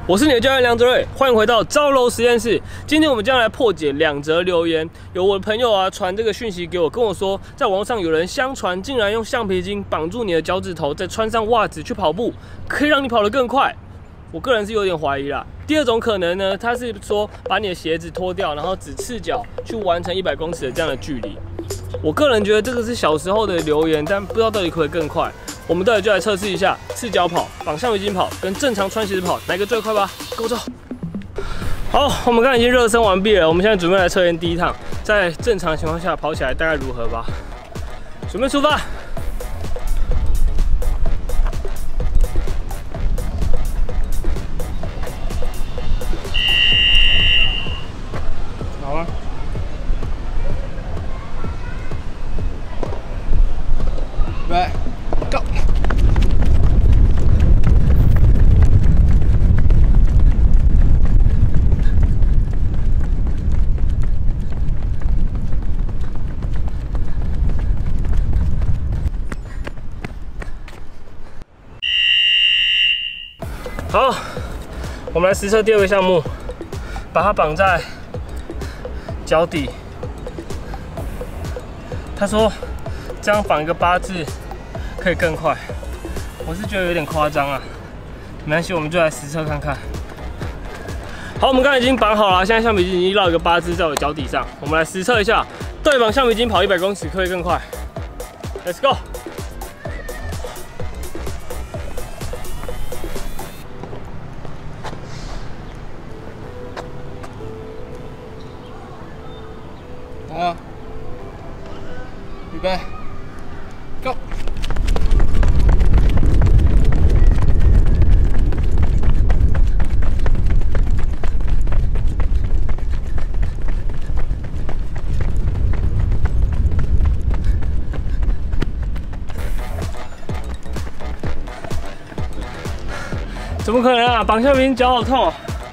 我是你的教练梁哲瑞，欢迎回到招楼实验室。今天我们将来破解2则留言。有我的朋友传这个讯息给我，跟我说，在网络上有人相传竟然用橡皮筋绑住你的脚趾头，再穿上袜子去跑步，可以让你跑得更快。我个人是有点怀疑啦。第二种可能呢，他是说把你的鞋子脱掉，然后只赤脚去完成100公尺的这样的距离。我个人觉得这个是小时候的留言，但不知道到底可不可以更快。我们待会就来测试一下赤脚跑、绑橡皮筋跑跟正常穿鞋子跑哪个最快吧。跟我走。好，我们刚才已经热身完毕了，我们现在准备来测验第一趟，在正常情况下跑起来大概如何吧。准备出发。好啊。来。Go！ 好，我们来实测第2个项目，把它绑在脚底。他说这样绑一个8字。可以更快，我是觉得有点夸张啊，没关系，我们就来实测看看。好，我们刚才已经绑好了，现在橡皮筋已经绕一个8字在我的脚底上，我们来实测一下，到底绑橡皮筋跑100公尺可以更快。Let's go！ 好，预备 ，Go！ 怎么可能啊！绑橡皮筋脚好痛啊！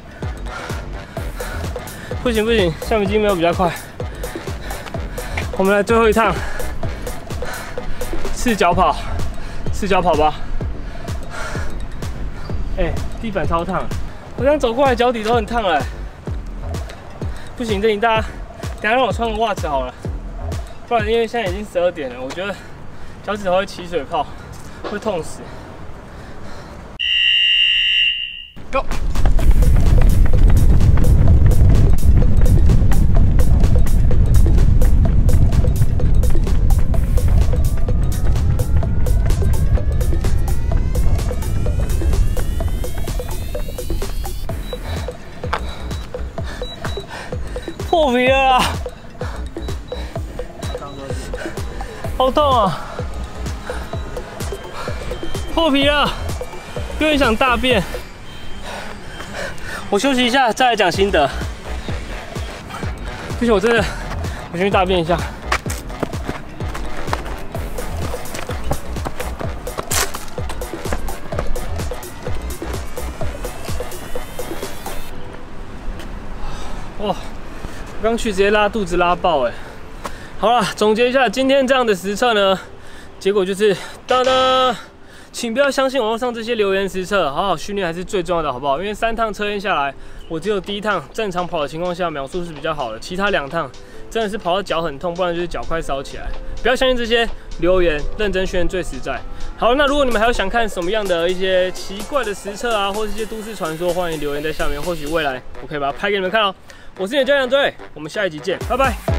不行不行，橡皮筋没有比较快。我们来最后一趟，赤脚跑，赤脚跑吧。地板超烫，我刚走过来脚底都很烫了。不行，等下让我穿个袜子好了，不然因为现在已经12点了，我觉得脚趾头会起水泡，会痛死。Go！ 破皮了啦！好痛啊！破皮了，有点想大便。我休息一下，再来讲心得。不行，我先去大便一下。哇，我刚去直接拉肚子拉爆哎。好了，总结一下今天这样的实测呢，结果就是当当。请不要相信网络上这些留言实测，好好训练还是最重要的，好不好？因为3趟测验下来，我只有第1趟正常跑的情况下秒数是比较好的，其他2趟真的是跑到脚很痛，不然就是脚快烧起来。不要相信这些留言，认真训练最实在。好，那如果你们还有想看什么样的一些奇怪的实测啊，或是一些都市传说，欢迎留言在下面，或许未来我可以把它拍给你们看哦。我是你的教练队，我们下一集见，拜拜。